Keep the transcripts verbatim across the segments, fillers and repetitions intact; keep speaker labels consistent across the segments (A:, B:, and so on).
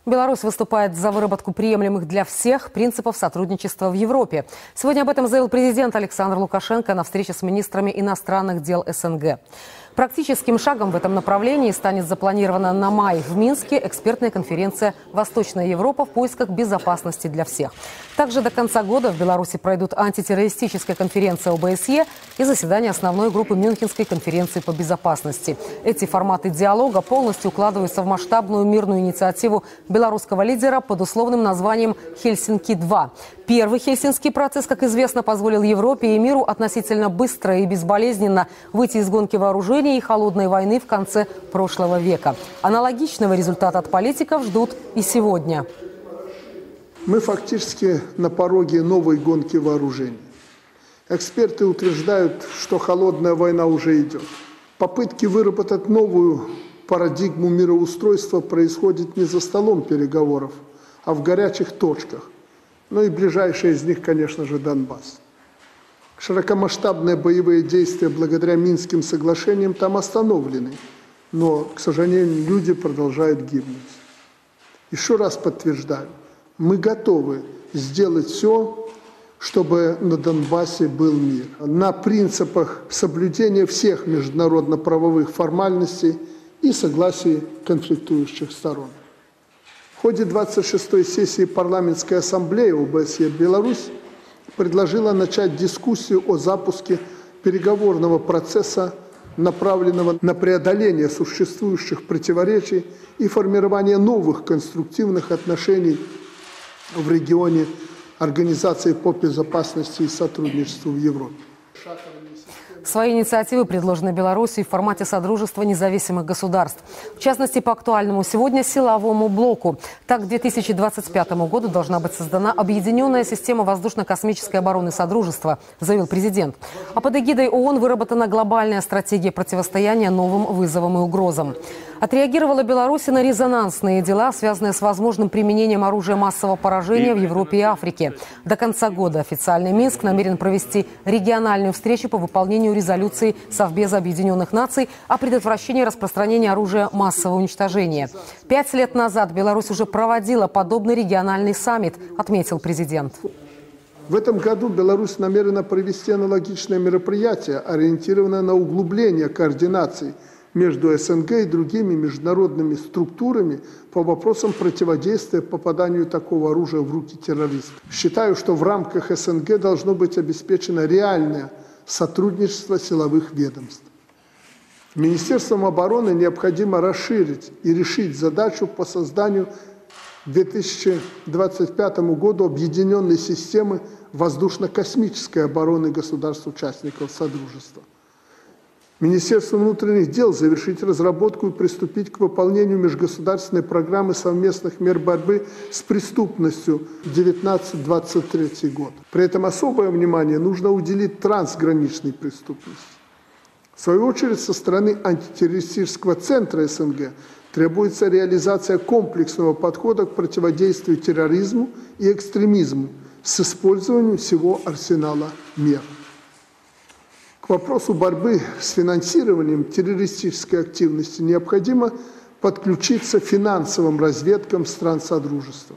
A: Беларусь выступает за выработку приемлемых для всех принципов сотрудничества в Европе. Сегодня об этом заявил президент Александр Лукашенко на встрече с министрами иностранных дел СНГ. Практическим шагом в этом направлении станет запланирована на май в Минске экспертная конференция «Восточная Европа в поисках безопасности для всех». Также до конца года в Беларуси пройдут антитеррористическая конференция ОБСЕ и заседание основной группы Мюнхенской конференции по безопасности. Эти форматы диалога полностью укладываются в масштабную мирную инициативу белорусского лидера под условным названием «Хельсинки-два». Первый хельсинский процесс, как известно, позволил Европе и миру относительно быстро и безболезненно выйти из гонки вооружений и холодной войны в конце прошлого века. Аналогичного результата от политиков ждут и сегодня.
B: Мы фактически на пороге новой гонки вооружений. Эксперты утверждают, что холодная война уже идет. Попытки выработать новую парадигму мироустройства происходят не за столом переговоров, а в горячих точках. Ну и ближайшая из них, конечно же, Донбасс. Широкомасштабные боевые действия благодаря Минским соглашениям там остановлены, но, к сожалению, люди продолжают гибнуть. Еще раз подтверждаю, мы готовы сделать все, чтобы на Донбассе был мир. На принципах соблюдения всех международно-правовых формальностей и согласий конфликтующих сторон. В ходе двадцать шестой сессии парламентской ассамблеи ОБСЕ Беларусь предложила начать дискуссию о запуске переговорного процесса, направленного на преодоление существующих противоречий и формирование новых конструктивных отношений в регионе Организации по безопасности и сотрудничеству в Европе.
A: Свои инициативы предложены Беларусью в формате Содружества независимых государств. В частности, по актуальному сегодня силовому блоку. Так, к две тысячи двадцать пятому году должна быть создана объединенная система воздушно-космической обороны Содружества, заявил президент. А под эгидой ООН выработана глобальная стратегия противостояния новым вызовам и угрозам. Отреагировала Беларусь на резонансные дела, связанные с возможным применением оружия массового поражения в Европе и Африке. До конца года официальный Минск намерен провести региональную встречу по выполнению резолюции Совбеза Объединенных Наций о предотвращении распространения оружия массового уничтожения. Пять лет назад Беларусь уже проводила подобный региональный саммит, отметил президент.
B: В этом году Беларусь намерена провести аналогичное мероприятие, ориентированное на углубление координации между СНГ и другими международными структурами по вопросам противодействия попаданию такого оружия в руки террористов. Считаю, что в рамках СНГ должно быть обеспечено реальное сотрудничество силовых ведомств. Министерством обороны необходимо расширить и решить задачу по созданию к две тысячи двадцать пятому году объединенной системы воздушно-космической обороны государств-участников Содружества. Министерство внутренних дел завершить разработку и приступить к выполнению межгосударственной программы совместных мер борьбы с преступностью девятнадцать двадцать третий год. При этом особое внимание нужно уделить трансграничной преступности. В свою очередь, со стороны антитеррористического центра СНГ требуется реализация комплексного подхода к противодействию терроризму и экстремизму с использованием всего арсенала мер. К вопросу борьбы с финансированием террористической активности необходимо подключиться финансовым разведкам стран Содружества.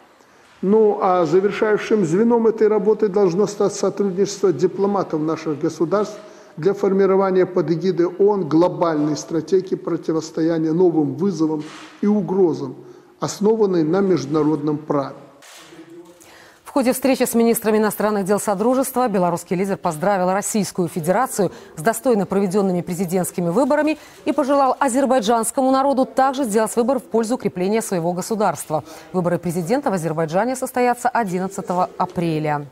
B: Ну а завершающим звеном этой работы должно стать сотрудничество дипломатов наших государств для формирования под эгидой ООН глобальной стратегии противостояния новым вызовам и угрозам, основанной на международном праве.
A: В ходе встречи с министрами иностранных дел Содружества белорусский лидер поздравил Российскую Федерацию с достойно проведенными президентскими выборами и пожелал азербайджанскому народу также сделать выбор в пользу укрепления своего государства. Выборы президента в Азербайджане состоятся одиннадцатого апреля.